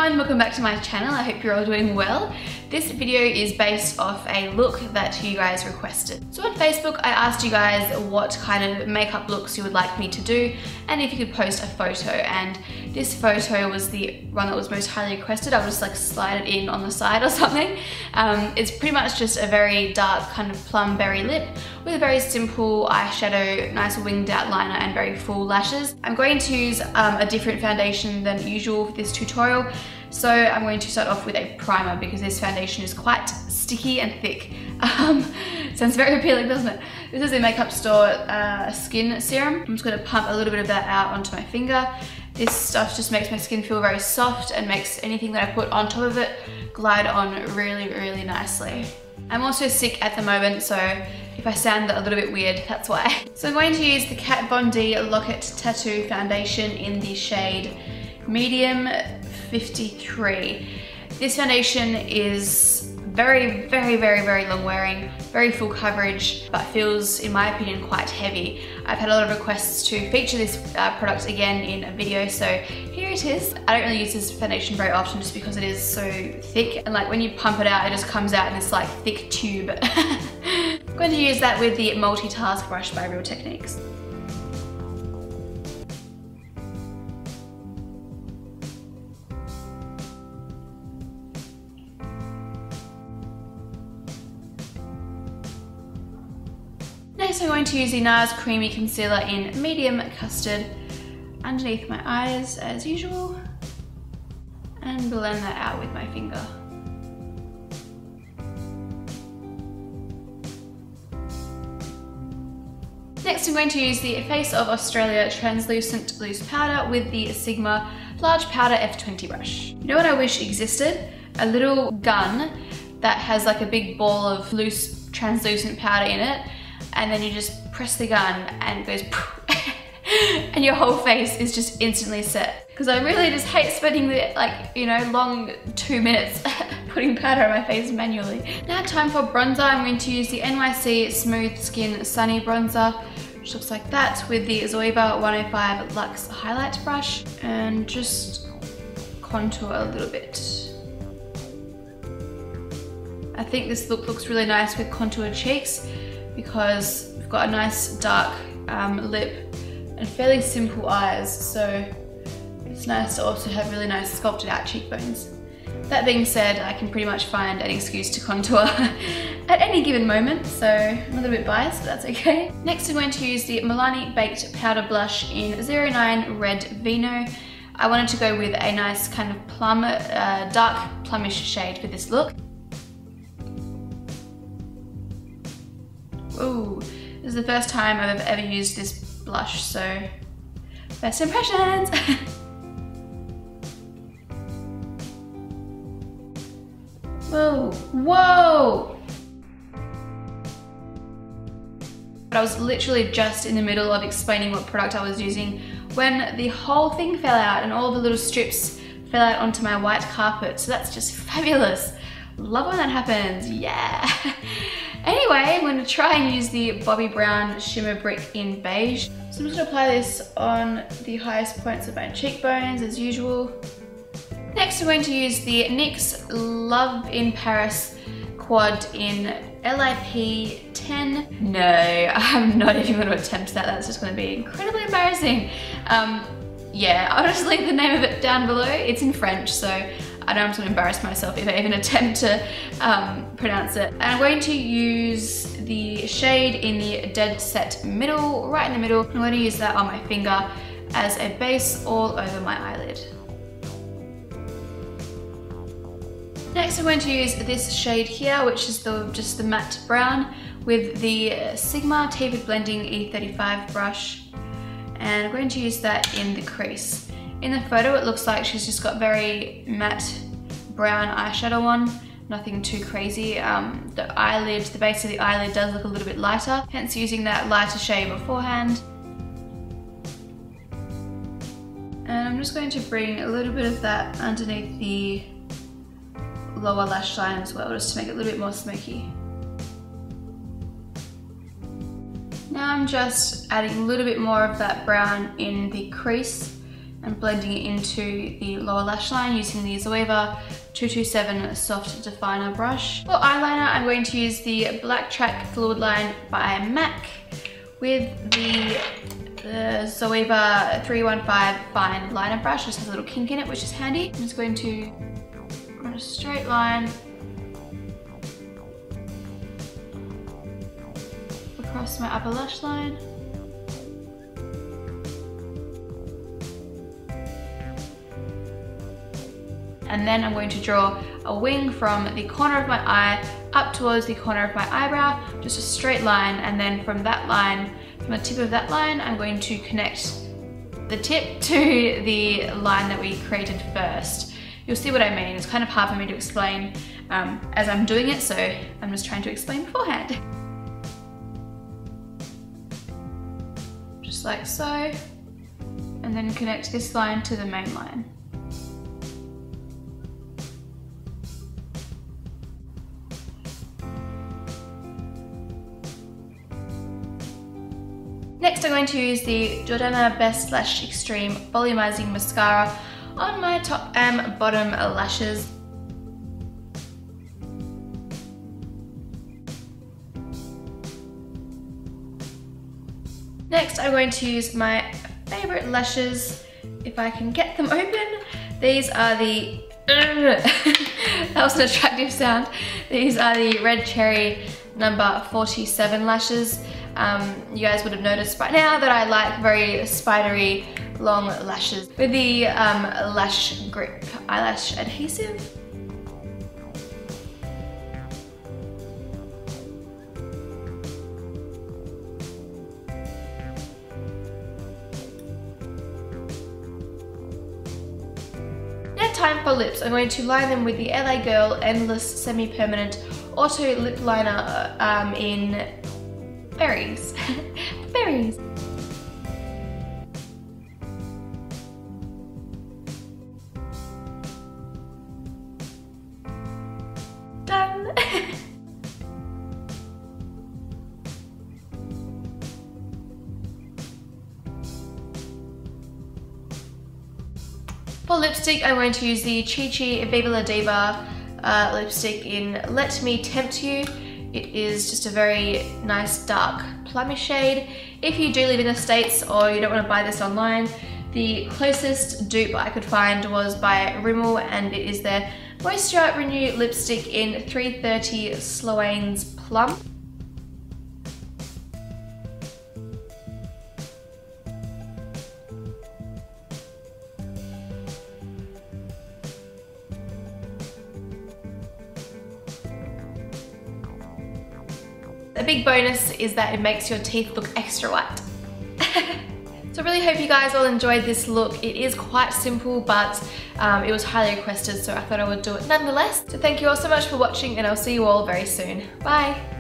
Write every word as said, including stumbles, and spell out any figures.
everyone, welcome back to my channel. I hope you're all doing well. This video is based off a look that you guys requested. So on Facebook, I asked you guys what kind of makeup looks you would like me to do and if you could post a photo, and this photo was the one that was most highly requested. I'll just like slide it in on the side or something. Um, it's pretty much just a very dark kind of plum berry lip with a very simple eyeshadow, nice winged outliner and very full lashes. I'm going to use um, a different foundation than usual for this tutorial. So I'm going to start off with a primer because this foundation is quite sticky and thick. Um, sounds very appealing, doesn't it? This is a Makeup Store uh, skin serum. I'm just going to pump a little bit of that out onto my finger. This stuff just makes my skin feel very soft and makes anything that I put on top of it glide on really, really nicely. I'm also sick at the moment, so if I sound a little bit weird, that's why. So I'm going to use the Kat Von D Lock-It Tattoo Foundation in the shade Medium fifty-three. This foundation is very, very, very, very long wearing, very full coverage, but feels, in my opinion, quite heavy. I've had a lot of requests to feature this uh, product again in a video, so here it is. I don't really use this foundation very often just because it is so thick, and like when you pump it out, it just comes out in this like thick tube. I'm going to use that with the Multitask brush by Real Techniques. Next, I'm going to use the NARS Creamy Concealer in Medium Custard underneath my eyes as usual and blend that out with my finger. Next, I'm going to use the Face of Australia Translucent Loose Powder with the Sigma Large Powder F twenty brush. You know what I wish existed? A little gun that has like a big ball of loose translucent powder in it, and then you just press the gun and it goes and your whole face is just instantly set. Because I really just hate spending the, like, you know, long two minutes putting powder on my face manually. Now time for bronzer. I'm going to use the N Y C Smooth Skin Sunny Bronzer, which looks like that, with the Zoeva one oh five Luxe Highlight Brush, and just contour a little bit. I think this look looks really nice with contoured cheeks, because we've got a nice dark um, lip and fairly simple eyes, so it's nice to also have really nice sculpted out cheekbones. That being said, I can pretty much find an excuse to contour at any given moment, so I'm a little bit biased, but that's okay. Next, I'm going to use the Milani Baked Powder Blush in zero nine Red Vino. I wanted to go with a nice kind of plum, uh, dark plumish shade for this look. Ooh, this is the first time I've ever used this blush, so first impressions. Whoa, whoa! But I was literally just in the middle of explaining what product I was using when the whole thing fell out and all the little strips fell out onto my white carpet, so that's just fabulous. Love when that happens, yeah. Anyway, I'm going to try and use the Bobbi Brown Shimmer Brick in Beige. So I'm just going to apply this on the highest points of my cheekbones as usual. Next, I'm going to use the N Y X Love in Paris Quad in L I P ten. No, I'm not even going to attempt that. That's just going to be incredibly embarrassing. Um, yeah, I'll just link the name of it down below. It's in French, so I know I'm just going to embarrass myself if I even attempt to um, pronounce it. And I'm going to use the shade in the Dead Set Middle, right in the middle. I'm going to use that on my finger as a base all over my eyelid. Next, I'm going to use this shade here, which is the just the matte brown, with the Sigma Tapered Blending E thirty-five brush. And I'm going to use that in the crease. In the photo, it looks like she's just got very matte brown eyeshadow on, nothing too crazy. Um, the eyelid, the base of the eyelid does look a little bit lighter, hence using that lighter shade beforehand. And I'm just going to bring a little bit of that underneath the lower lash line as well, just to make it a little bit more smoky. Now I'm just adding a little bit more of that brown in the crease and blending it into the lower lash line using the Zoeva two two seven Soft Definer brush. For eyeliner, I'm going to use the Black Track Fluid Line by MAC with the, the Zoeva three one five Fine Liner brush. It just has a little kink in it, which is handy. I'm just going to run a straight line across my upper lash line. And then I'm going to draw a wing from the corner of my eye up towards the corner of my eyebrow, just a straight line, and then from that line, from the tip of that line, I'm going to connect the tip to the line that we created first. You'll see what I mean. It's kind of hard for me to explain um, as I'm doing it, so I'm just trying to explain beforehand. Just like so, and then connect this line to the main line. Next, I'm going to use the Jordana Best Lash Extreme Volumizing Mascara on my top and bottom lashes. Next, I'm going to use my favorite lashes, if I can get them open. These are the, that was an attractive sound. These are the Red Cherry number forty-seven lashes. Um, you guys would have noticed by now that I like very spidery long lashes with the um, Lash Grip eyelash adhesive. Now time for lips. I'm going to line them with the L A Girl Endless Semi-Permanent Auto Lip Liner um, in Berries. Berries. Done. For lipstick, I'm going to use the Chi Chi Viva La Diva uh, lipstick in Let Me Tempt You. It is just a very nice dark plummy shade. If you do live in the States or you don't want to buy this online, the closest dupe I could find was by Rimmel, and it is their Moisture Renew lipstick in three thirty Sloane's Plum. A big bonus is that it makes your teeth look extra white. So I really hope you guys all enjoyed this look. It is quite simple, but um, it was highly requested, so I thought I would do it nonetheless. So thank you all so much for watching, and I'll see you all very soon. Bye!